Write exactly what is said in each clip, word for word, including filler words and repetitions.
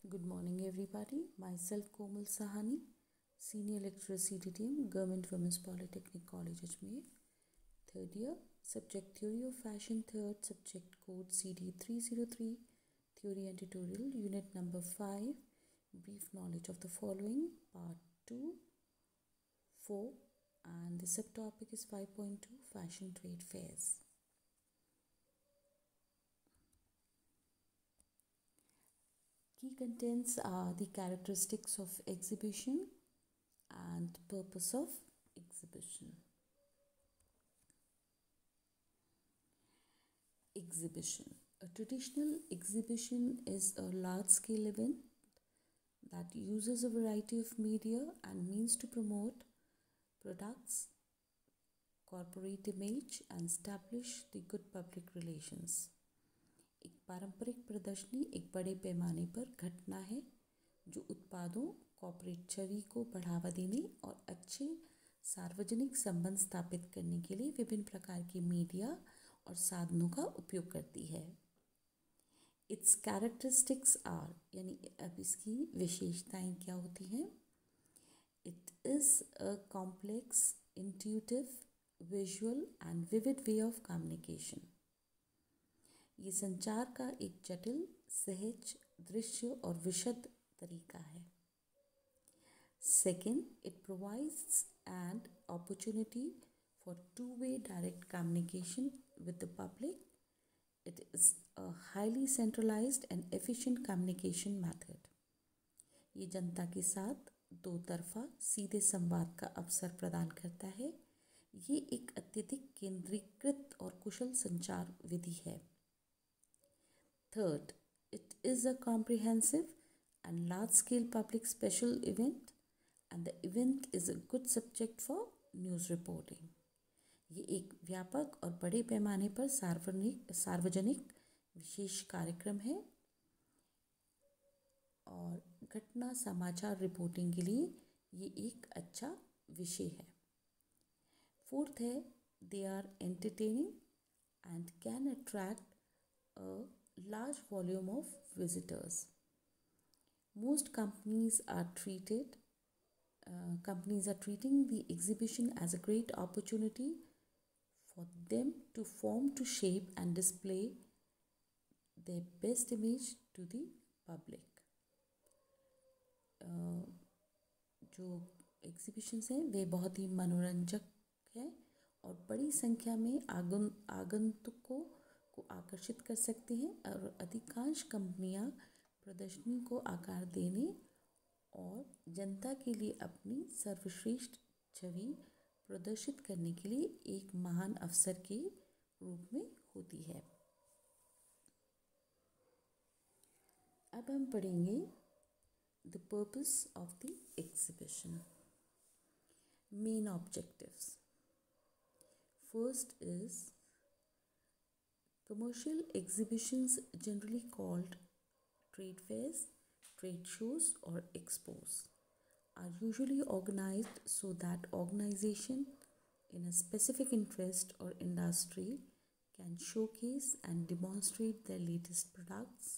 Good morning, everybody. Myself, Komal Sahani, Senior Lecturer C T T M, Government Women's Polytechnic College, Ajmer. Third year, Subject Theory of Fashion, third, Subject Code C D three oh three, Theory and Tutorial, Unit Number five, Brief Knowledge of the Following, Part two, four, and the subtopic is five point two, Fashion Trade Fairs. Key contents are the characteristics of exhibition and purpose of exhibition. Exhibition. A traditional exhibition is a large-scale event that uses a variety of media and means to promote products, corporate image, and establish the good public relations. एक पारंपरिक प्रदर्शनी एक बड़े पैमाने पर घटना है जो उत्पादों, कॉर्पोरेट छवि को बढ़ावा देने और अच्छे सार्वजनिक संबंध स्थापित करने के लिए विभिन्न प्रकार के मीडिया और साधनों का उपयोग करती है. इट्स कैरेक्टरिस्टिक्स आर, यानी अब इसकी विशेषताएं क्या होती हैं. It is a complex, intuitive, visual and vivid way of communication. ये संचार का एक जटिल, सहज, दृश्य और विशद तरीका है. Second, it provides an opportunity for two way direct communication with the public. It is a highly centralised and efficient communication method. ये जनता के साथ दो तरफा सीधे संवाद का अवसर प्रदान करता है. ये एक अत्यधिक केंद्रीकृत और कुशल संचार विधि है. Third, it is a comprehensive and large-scale public special event, and the event is a good subject for news reporting. ये एक व्यापक और बड़े पैमाने पर सार्वजनिक सार्वजनिक विशेष कार्यक्रम है और घटना समाचार रिपोर्टिंग के लिए ये एक अच्छा विषय है. फोर्थ है, they are entertaining and can attract a large volume of visitors. Most companies are treated uh, companies are treating the exhibition as a great opportunity for them to form, to shape and display their best image to the public. uh, जो exhibitions हैं वे बहुत ही मनोरंजक हैं और बड़ी संख्या में आगुन आगंतुकों को आकर्षित कर सकते हैं और अधिकांश कंपनियां प्रदर्शनी को आकार देने और जनता के लिए अपनी सर्वश्रेष्ठ छवि प्रदर्शित करने के लिए एक महान अवसर के रूप में होती है. अब हम पढ़ेंगे the purpose of the exhibition. Main objectives. First is commercial exhibitions, generally called trade fairs, trade shows or expos, are usually organized so that organization in a specific interest or industry can showcase and demonstrate their latest products,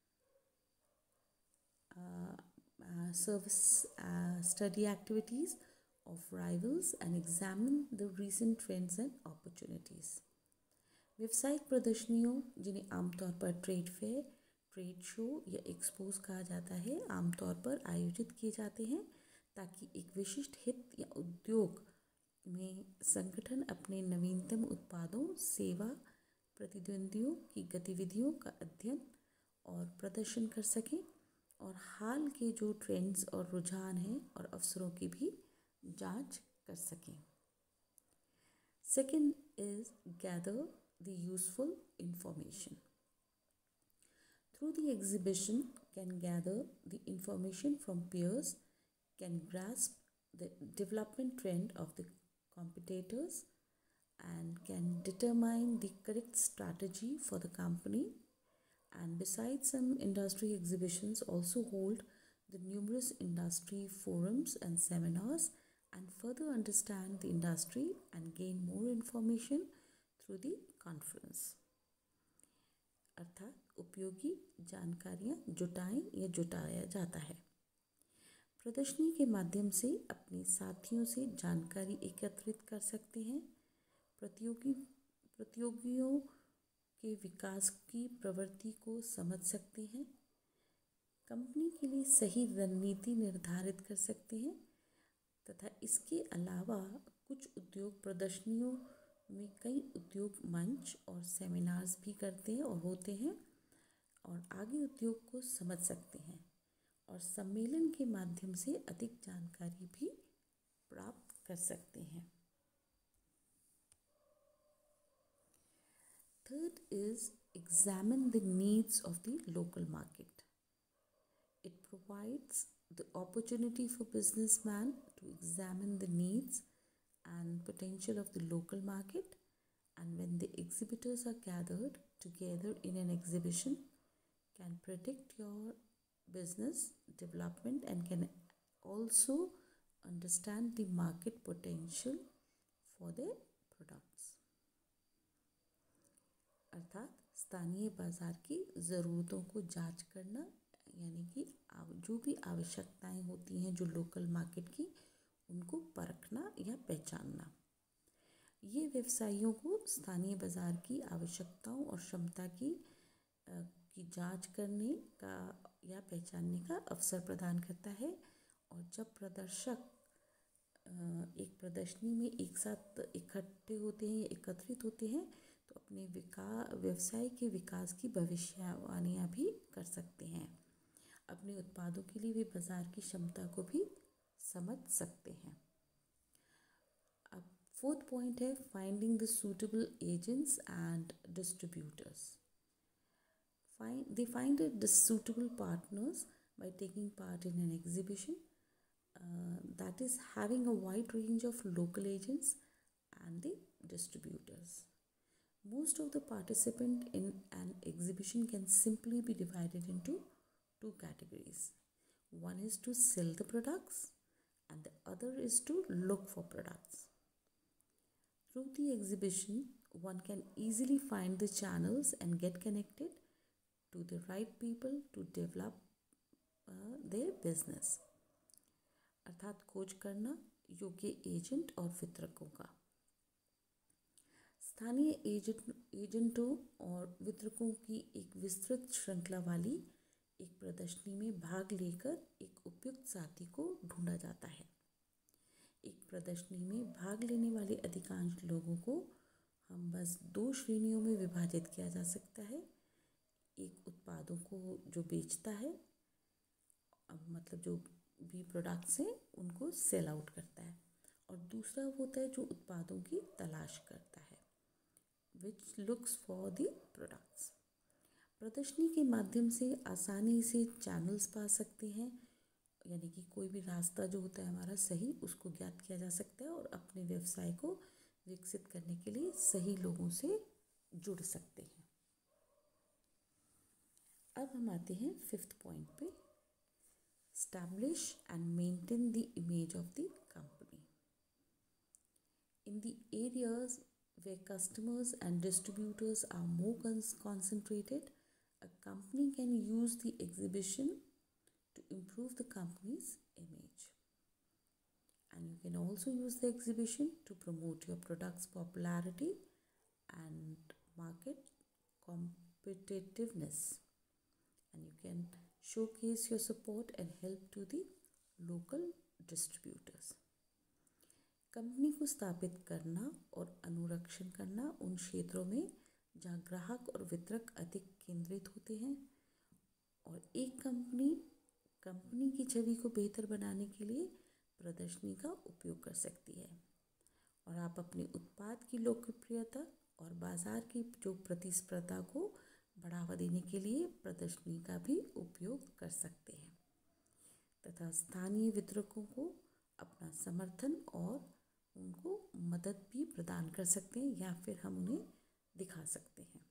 uh, uh, service, uh, study activities of rivals and examine the recent trends and opportunities. व्यावसायिक प्रदर्शनियों, जिन्हें आमतौर पर trade fair, trade show या expos कहा जाता है, आमतौर पर आयोजित किए जाते हैं ताकि एक विशिष्ट हित या उद्योग में संगठन अपने नवीनतम उत्पादों, सेवा, प्रतिद्वंदियों की गतिविधियों का अध्ययन और प्रदर्शन कर सकें और हाल के जो ट्रेंड्स और रुझान हैं और अवसरों की भी जांच कर सकें. Second is gather the useful information. Through the exhibition can gather the information from peers, can grasp the development trend of the competitors and can determine the correct strategy for the company. And besides, some industry exhibitions also hold the numerous industry forums and seminars and further understand the industry and gain more information through the conference. अर्थात उपयोगी जानकारियाँ जुटाएं या जुटाया जाता है। प्रदर्शनी के माध्यम से अपने साथियों से जानकारी एकत्रित कर सकते हैं, प्रतियोगी प्रतियोगियों के विकास की प्रवृत्ति को समझ सकते हैं, कंपनी के लिए सही रणनीति निर्धारित कर सकते हैं तथा इसके अलावा कुछ उद्योग प्रदर्शनियों में कई उद्योग मंच और सेमिनार्स भी करते हैं और होते हैं और आगे उद्योग को समझ सकते हैं और सम्मेलन के माध्यम से अधिक जानकारी भी प्राप्त कर सकते हैं। Third is examine the needs of the local market. It provides the opportunity for businessmen to examine the needs and potential of the local market, and when the exhibitors are gathered together in an exhibition, can predict your business development and can also understand the market potential for their products. अर्थात स्थानीय बाजार की ज़रूरतों को जांच करना, यानी कि जो भी आवश्यकताएं होती हैं जो लोकल मार्केट की, उनको परखना या पहचानना। ये व्यवसायियों को स्थानीय बाजार की आवश्यकताओं और क्षमता की की जांच करने का या पहचानने का अवसर प्रदान करता है। और जब प्रदर्शक एक प्रदर्शनी में एक साथ इकट्ठे होते हैं या एकत्रित होते हैं तो अपने विकास व्यवसाय के विकास की भविष्यवाणियाँ भी कर सकते हैं। अपने उत्पादों के लिए वे बाजार की क्षमता को भी समझ सकते हैं। अब फोर्थ पॉइंट है finding the suitable agents and distributors. Find, they find the suitable partners by taking part in an exhibition uh, that is having a wide range of local agents and the distributors. Most of the participants in an exhibition can simply be divided into two categories. One is to sell the products and the other is to look for products. Through the exhibition, one can easily find the channels and get connected to the right people to develop uh, their business. अर्थात खोज करना योग्य agent और वितरकों का। स्थानीय agent एजेंटों और वितरकों की एक विस्तृत श्रृंखला वाली एक प्रदर्शनी में भाग लेकर एक उपयुक्त साथी को ढूंढा जाता है। एक प्रदर्शनी में भाग लेने वाले अधिकांश लोगों को हम बस दो श्रेणियों में विभाजित किया जा सकता है। एक उत्पादों को जो बेचता है, मतलब जो भी प्रोडक्ट्स हैं उनको सेल आउट करता है, और दूसरा होता है जो उत्पादों की तलाश करता है, which looks for the products. प्रदर्शनी के माध्यम से आसानी से चैनल्स पा सकते हैं, यानी कि कोई भी रास्ता जो होता है हमारा सही, उसको ज्ञात किया जा सकता है और अपने व्यवसाय को विकसित करने के लिए सही लोगों से जुड़ सकते हैं। अब हम आते हैं फिफ्थ पॉइंट पे, establish and maintain the image of the company. In the areas where customers and distributors are more concentrated, a company can use the exhibition to improve the company's image. And you can also use the exhibition to promote your product's popularity and market competitiveness. And you can showcase your support and help to the local distributors. Company को स्थापित करना और अनुरक्षण करना उन क्षेत्रों में जहाँ ग्राहक और वितरक अधिक केंद्रित होते हैं, और एक कंपनी कंपनी की छवि को बेहतर बनाने के लिए प्रदर्शनी का उपयोग कर सकती है। और आप अपने उत्पाद की लोकप्रियता और बाजार की जो प्रतिस्पर्धा को बढ़ावा देने के लिए प्रदर्शनी का भी उपयोग कर सकते हैं तथा स्थानीय वितरकों को अपना समर्थन और उनको मदद भी प्रदान कर सकते हैं या फिर हम उन्हें दिखा सकते हैं।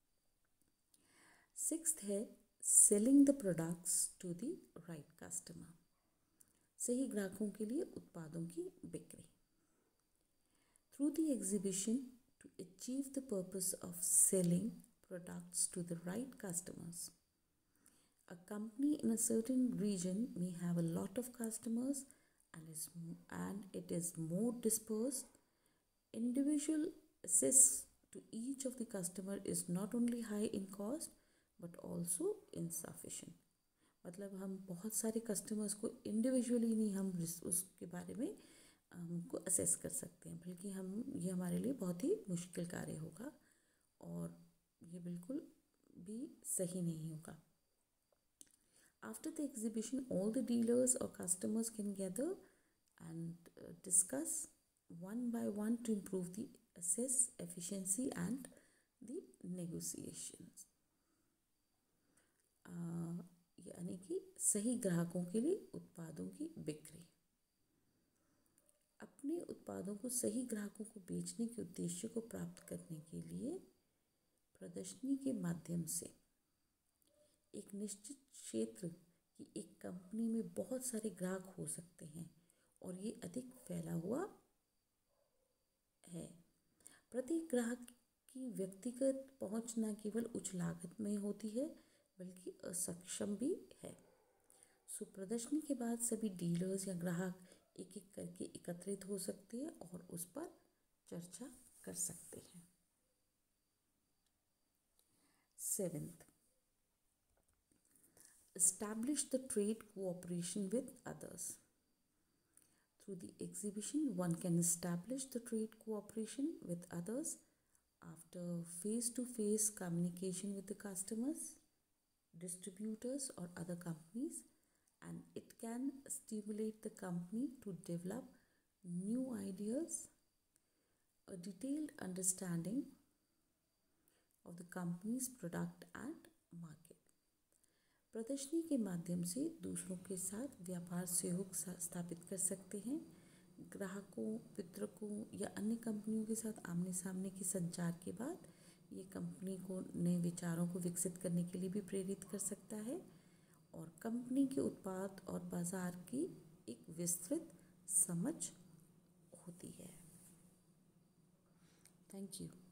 सिक्स्थ है selling the products to the right customer. सही ग्राहकों के लिए उत्पादों की बिक्री। Through the exhibition to achieve the purpose of selling products to the right customers. A company in a certain region may have a lot of customers and is and it is more dispersed. Individual access to each of the customer is not only high in cost but also insufficient. मतलब हम बहुत सारे customers को individually नहीं हम उसके बारे में हमको असेस कर सकते हैं, बल्कि हम ये हमारे लिए बहुत ही मुश्किल कार्य होगा और ये बिल्कुल भी सही नहीं होगा. After the exhibition, all the dealers or customers can gather and uh, discuss one by one to improve the assess efficiency and the negotiations. uh, यानी कि सही ग्राहकों के लिए उत्पादों की बिक्री. अपने उत्पादों को सही ग्राहकों को बेचने के उद्देश्य को प्राप्त करने के लिए प्रदर्शनी के माध्यम से एक निश्चित क्षेत्र की एक कंपनी में बहुत सारे ग्राहक हो सकते हैं और ये अधिक फैला हुआ है. प्रत्येक ग्राहक की व्यक्तिगत पहुंच न केवल उच्च लागत में होती है बल्कि असक्षम भी है. सो प्रदर्शनी के बाद सभी डीलर्स या ग्राहक एक एक करके एकत्रित हो सकते हैं और उस पर चर्चा कर सकते हैं. Seventh, establish the trade cooperation with others. Through the exhibition, one can establish the trade cooperation with others after face-to-face communication with the customers, distributors or other companies, and it can stimulate the company to develop new ideas, a detailed understanding of the company's product and market. प्रदर्शनी के माध्यम से दूसरों के साथ व्यापार सहयोग स्थापित कर सकते हैं. ग्राहकों, वितरकों या अन्य कंपनियों के साथ आमने सामने के संचार के बाद ये कंपनी को नए विचारों को विकसित करने के लिए भी प्रेरित कर सकता है और कंपनी के उत्पाद और बाजार की एक विस्तृत समझ होती है. Thank you.